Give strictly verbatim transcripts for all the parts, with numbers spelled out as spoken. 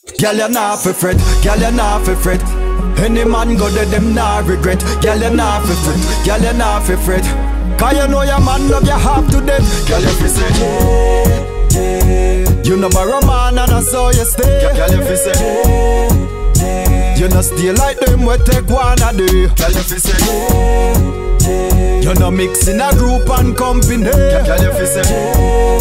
Girl, you not fi fret, girl, you not fi fret. Any man go there, them not regret. Girl, you not fi fret, girl, you not fi fret. Cause you know your man love you half to death. Girl, you fi say, yeah, yeah. You know borrow man and that's how you stay. Girl, you fi say, yeah, yeah. You know stay like them we take one a day. Girl, you fi say, yeah, yeah. You know mix in a group and company. Girl, you fi say, yeah,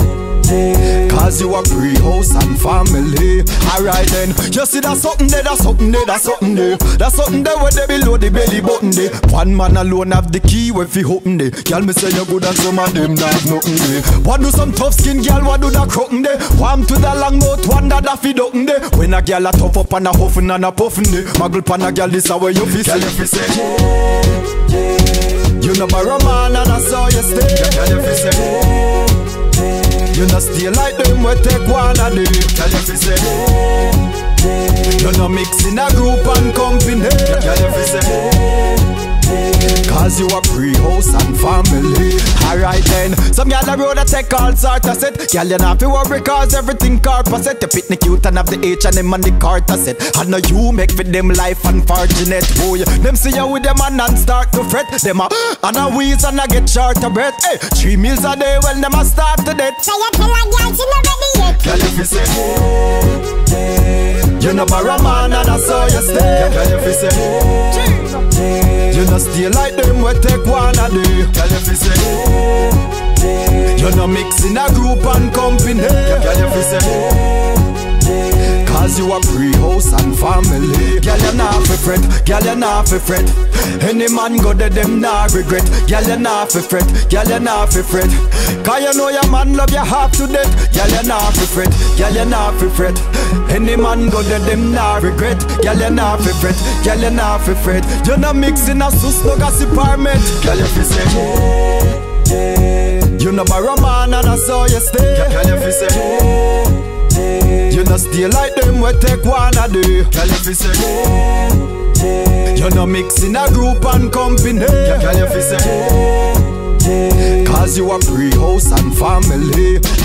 yeah. Cause you a pre-house and family. Alright then, you see that something there, that's something there, that's something there. That's something there where they below the belly button there. One man alone have the key where fi open there. Girl me say you good and some of them not nothing there. What do some tough skin girl, what do that crookin' there? Warm to the long mouth, one that a fi duckin' there. When a girl a tough up and a huffin' and a puffin' there. Muggle pan a girl this a way you fi say. Girl you fi say, yeah, yeah. You know borrow man and that's how you stay. Girl you fi say, yeah. You know stay like them we take one a day. Girl you fi say, yeah, yeah. You know mix in a group and company. Girl you fi say, yeah, yeah. Cause you a pre-house and family. Alright then, some girl a road a take all sort of set. Girl you not fi worry cause everything carpa set. You fit the cute and have the H and M and the carta set. I know you make for them life unfortunate. Oh yeah, them see you with them and and start to fret. Them a and a wheeze and a get short of breath. Hey, three meals a day when them a start to death. So you tell a girl she not ready yet. Girl if you say, yeah, yeah. You know borrow man and that's how you stay. Girl if you say, yeah, yeah. You know stay like them we take one a day. Girl if you say, yeah, yeah. You know mix in a group and company. Girl if you say, yeah, yeah. Cause you a pre-house and family. Girl you not fi fret, girl you not fi fret. Any man go there them not regret. Girl you not fi fret, girl you not fi fret. Cause you know your man love you half to death. Girl you not fi fret, girl you not fi fret. Any man go there them not regret. Girl you not fi fret, girl you not fi fret. You not mix in a sus no gossip apartment. Girl you fi say, yeah, yeah. You know borrow man and that's how you stay. Girl you fi say, yeah, yeah. You know stay like them we take one a day. Girl you fi say, yeah, yeah. You know mix in a group and company. Girl you fi say, yeah, yeah. Cause you a pre-house and family.